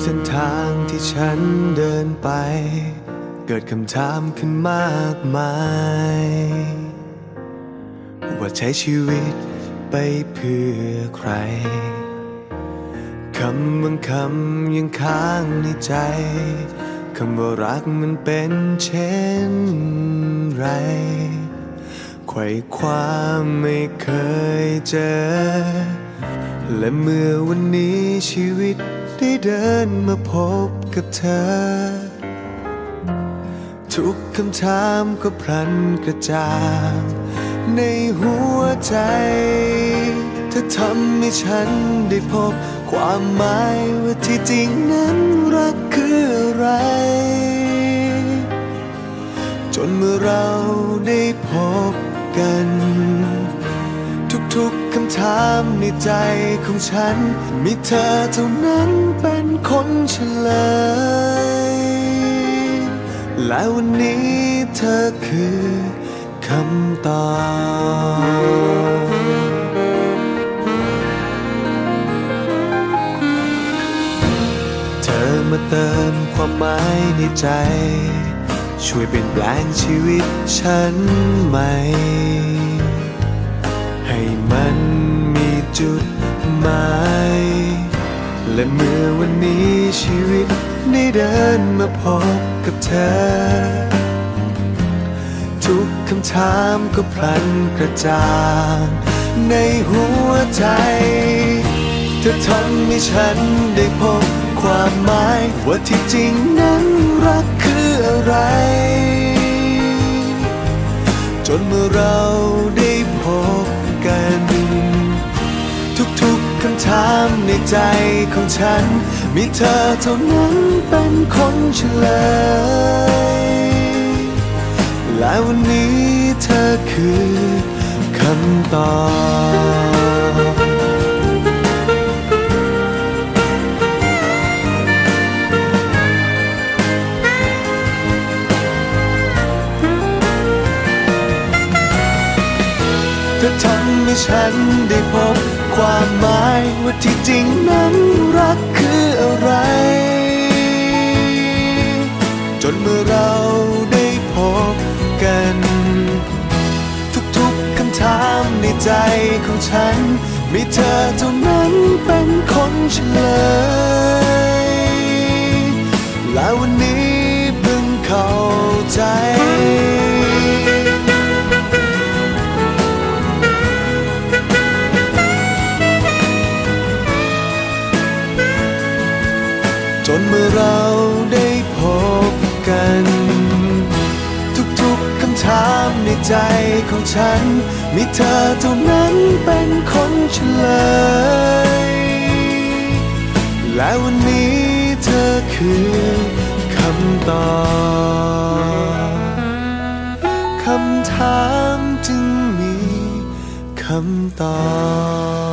เส้นทางที่ฉันเดินไปเกิดคำถามขึ้นมากมายว่าใช้ชีวิตไปเพื่อใครคำบางคำยังค้างในใจคำว่ารักมันเป็นเช่นไรไขว่คว้าไม่เคยเจอและเมื่อวันนี้ชีวิตได้เดินมาพบกับเธอทุกคำถามก็พลันกระจ่างในหัวใจเธอทำให้ฉันได้พบความหมายว่าที่จริงนั้นรักคืออะไรจนเมื่อเราได้พบกันทุกๆคำถามในใจของฉันมีเธอเท่านั้นเป็นคนเฉลยและวันนี้เธอคือคำตอบเธอมาเติมความหมายในใจช่วยเปลี่ยนแปลงชีวิตฉันใหม่ให้มันมีจุดหมายและเมื่อวันนี้ชีวิตได้เดินมาพบกับเธอทุกคำถามก็พลันกระจ่างในหัวใจเธอทำให้ฉันได้พบความหมายว่าที่จริงนั้นรักคืออะไรจนเมื่อเราได้พบกันทุกๆคำถามในใจของฉันมีเธอเท่านั้นเป็นคนเฉลยและวันนี้เธอคือคำตอบเธอทำให้ฉันได้พบความหมายว่าที่จริงนั้นรักคืออะไรจนเมื่อเราได้พบกันทุกๆคำถามในใจของฉันมีเธอเท่านั้นเป็นคนเฉลยและวันนี้เพิ่งเข้าใจจนเมื่อเราได้พบกันทุกๆคำถามในใจของฉันมีเธอเท่านั้นเป็นคนเฉลยและวันนี้เธอคือคำตอบคำถามจึงมีคำตอบ